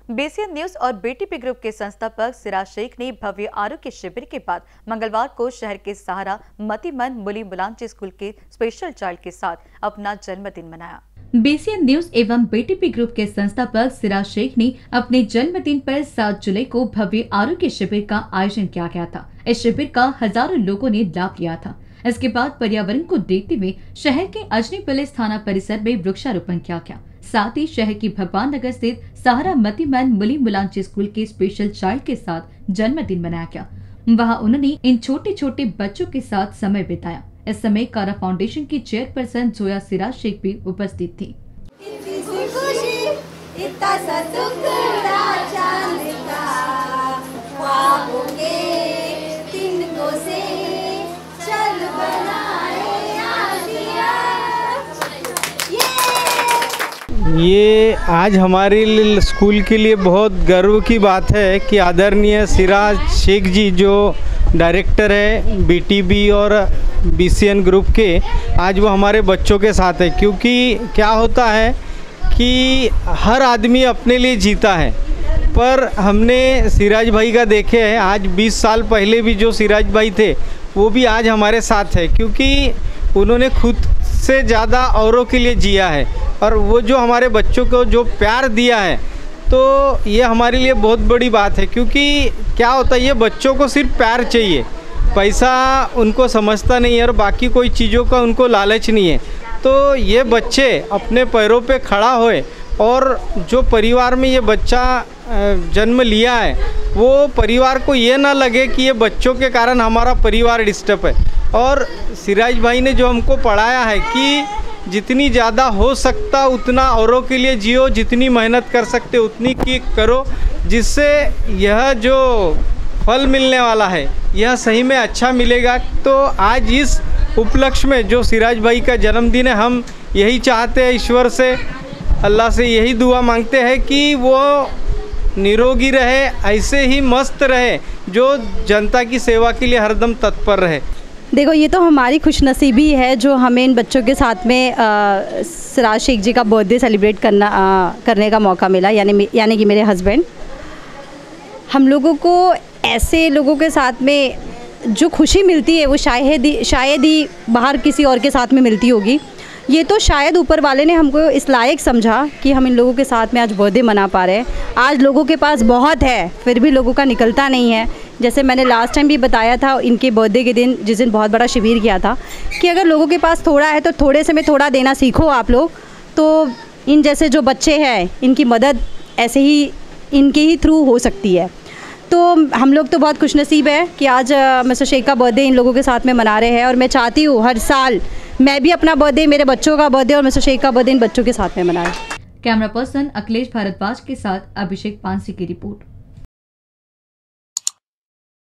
BCN news और BTP group के संस्थापक सिराज शेख ने भव्य आरोग्य शिविर के बाद मंगलवार को शहर के सहारा मतिमंद मुली मुलांची स्कूल के स्पेशल चाइल्ड के साथ अपना जन्मदिन मनाया। BCN न्यूज एवं BTP ग्रुप के संस्थापक सिराज शेख ने अपने जन्मदिन पर 7 जुलाई को भव्य आरोग्य शिविर का आयोजन किया गया था। इस शिविर का हजारों लोगों ने लाभ लिया था। इसके बाद पर्यावरण को देखते हुए शहर के अजनी पुलिस थाना परिसर में वृक्षारोपण किया गया। साथ ही शहर की भगवान नगर स्थित सहारा मतिमंद मुली मुलांची स्कूल के स्पेशल चाइल्ड के साथ जन्मदिन मनाया गया। वहां उन्होंने इन छोटे छोटे बच्चों के साथ समय बिताया। इस समय कारा फाउंडेशन की चेयरपर्सन जोया सिराज शेख भी उपस्थित थी। ये आज हमारे स्कूल के लिए बहुत गर्व की बात है कि आदरणीय सिराज शेख जी जो डायरेक्टर है BTP और BCN ग्रुप के, आज वो हमारे बच्चों के साथ है। क्योंकि क्या होता है कि हर आदमी अपने लिए जीता है, पर हमने सिराज भाई का देखे है। आज 20 साल पहले भी जो सिराज भाई थे वो भी आज हमारे साथ है, क्योंकि उन्होंने खुद से ज़्यादा औरों के लिए जिया है और वो जो हमारे बच्चों को जो प्यार दिया है, तो ये हमारे लिए बहुत बड़ी बात है। क्योंकि क्या होता है, ये बच्चों को सिर्फ प्यार चाहिए, पैसा उनको समझता नहीं है और बाकी कोई चीज़ों का उनको लालच नहीं है। तो ये बच्चे अपने पैरों पे खड़ा होए और जो परिवार में ये बच्चा जन्म लिया है, वो परिवार को ये ना लगे कि ये बच्चों के कारण हमारा परिवार डिस्टर्ब है। और सिराज भाई ने जो हमको पढ़ाया है कि जितनी ज़्यादा हो सकता उतना औरों के लिए जियो, जितनी मेहनत कर सकते उतनी की करो, जिससे यह जो फल मिलने वाला है यह सही में अच्छा मिलेगा। तो आज इस उपलक्ष्य में जो सिराज भाई का जन्मदिन है, हम यही चाहते हैं, ईश्वर से, अल्लाह से यही दुआ मांगते हैं कि वो निरोगी रहे, ऐसे ही मस्त रहे, जो जनता की सेवा के लिए हरदम तत्पर रहे। देखो, ये तो हमारी खुशनसीबी है जो हमें इन बच्चों के साथ में सिराज शेख जी का बर्थडे सेलिब्रेट करने का मौका मिला, यानी कि मेरे हस्बैंड। हम लोगों को ऐसे लोगों के साथ में जो खुशी मिलती है वो शायद ही बाहर किसी और के साथ में मिलती होगी। ये तो शायद ऊपर वाले ने हमको इस लायक समझा कि हम इन लोगों के साथ में आज बर्थडे मना पा रहे हैं। आज लोगों के पास बहुत है, फिर भी लोगों का निकलता नहीं है। जैसे मैंने लास्ट टाइम भी बताया था इनके बर्थडे के दिन, जिस दिन बहुत बड़ा शिविर किया था, कि अगर लोगों के पास थोड़ा है तो थोड़े से में थोड़ा देना सीखो आप लोग। तो इन जैसे जो बच्चे हैं, इनकी मदद ऐसे ही इनके ही थ्रू हो सकती है। तो हम लोग तो बहुत खुशनसीब है कि आज मिस्टर शेख का बर्थडे इन लोगों के साथ में मना रहे हैं। और मैं चाहती हूँ हर साल मैं भी अपना बर्थडे, मेरे बच्चों का बर्थडे और मिस्टर शेख का बर्थडे इन बच्चों के साथ में मनाएं। कैमरा पर्सन अखिलेश भारद्वाज के साथ अभिषेक पांसी की रिपोर्ट।